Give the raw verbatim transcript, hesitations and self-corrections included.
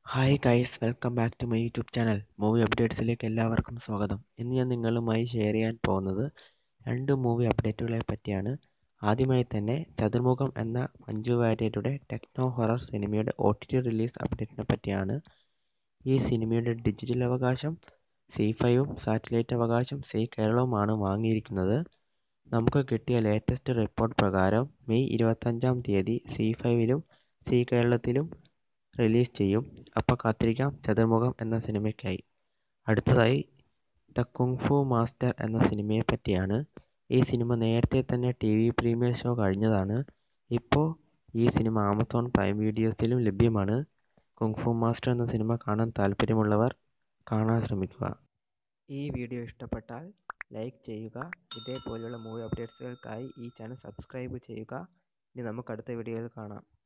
Hi guys, welcome back to my YouTube channel. Movie അപ്ഡേറ്റ്സിലേക്ക് എല്ലാവർക്കും സ്വാഗതം. ഇന്ന് ഞാൻ നിങ്ങളുമായി ഷെയർ ചെയ്യാൻ പോകുന്നത് രണ്ട് മൂവി അപ്ഡേറ്റുകളെ പറ്റിയാണ്. ആദ്യമായി തന്നെ ചതുർമുഖം എന്ന മഞ്ജു വാര്യരുടെ ടെക്നോ ഹൊറർ സിനിമയുടെ ഒ ടി ടി റിലീസ് അപ്ഡേറ്റിനെ പറ്റിയാണ്. ഈ സിനിമയുടെ ഡിജിറ്റൽ അവകാശം സി ഫൈവും സാറ്റലൈറ്റ് അവകാശം സി കേരളവുമാണ് വാങ്ങിയിരിക്കുന്നത്. നമുക്ക് കിട്ടിയ ലേറ്റസ്റ്റ് റിപ്പോർട്ട് പ്രകാരം മെയ് ഇരുപത്തഞ്ചാം തീയതി സി ഫൈവിലും സി കേരളത്തിലും റിലീസ് ചെയ്യും. അപ്പോൾ കാത്തിരിക്കാം ചതുർമുഖം എന്ന സിനിമയ്ക്കായി. അടുത്തതായി ദ കുങ്ഫു മാസ്റ്റർ എന്ന സിനിമയെ പറ്റിയാണ്. ഈ സിനിമ നേരത്തെ തന്നെ ടി വി പ്രീമിയർ ഷോ കഴിഞ്ഞതാണ്. ഇപ്പോൾ ഈ സിനിമ ആമസോൺ പ്രൈം വീഡിയോസിലും ലഭ്യമാണ്. കുങ്ഫു മാസ്റ്റർ എന്ന സിനിമ കാണാൻ താല്പര്യമുള്ളവർ കാണാൻ ശ്രമിക്കുക. ഈ വീഡിയോ ഇഷ്ടപ്പെട്ടാൽ ലൈക്ക് ചെയ്യുക. ഇതേപോലെയുള്ള മൂവി അപ്ഡേറ്റ്സുകൾക്കായി ഈ ചാനൽ സബ്സ്ക്രൈബ് ചെയ്യുക. ഇനി നമുക്ക് അടുത്ത വീഡിയോയിൽ കാണാം.